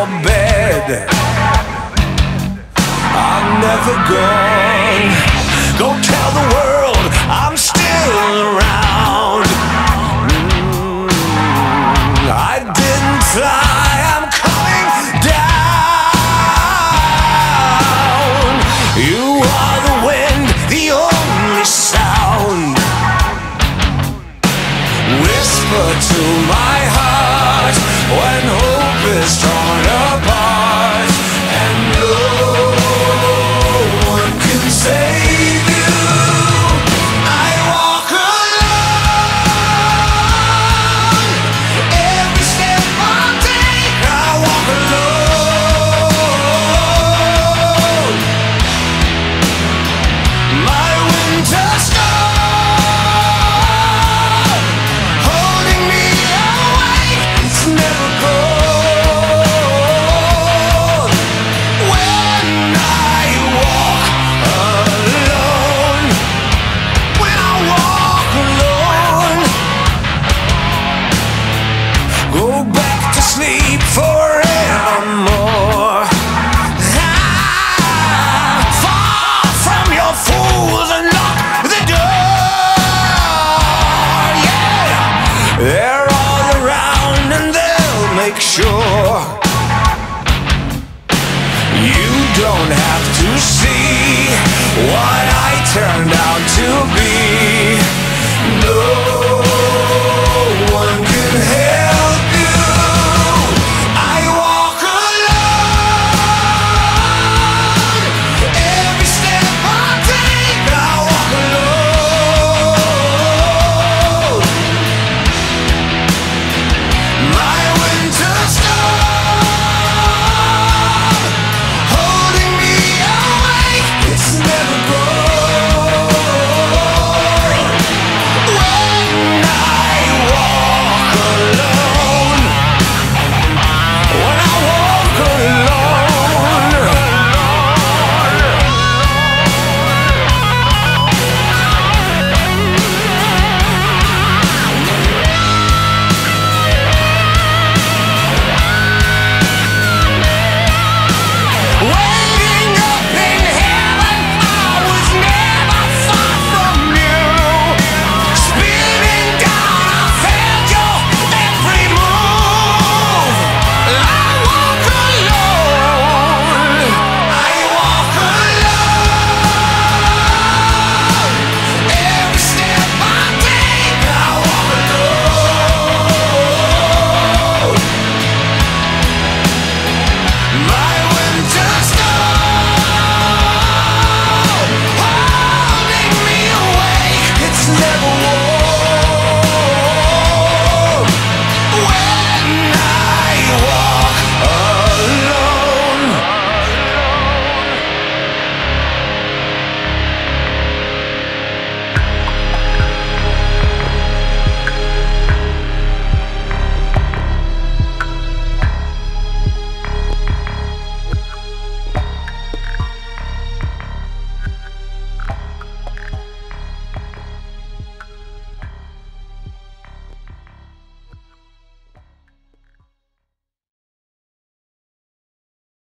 your bed. I'm never gone. Go tell the world I'm still around. I didn't fly, I'm coming down. You are the wind, the only sound. Whisper to my heart when hope is torn apart, and no one can save you. I walk alone. Every step I take, I walk alone. My winter storm holding me awake, it's never gone. When I walk alone, when I walk alone, go back to sleep forevermore. Far from your fools and lock the door. Yeah, they're all around and they'll make sure you don't have to see what I turned out to be. No.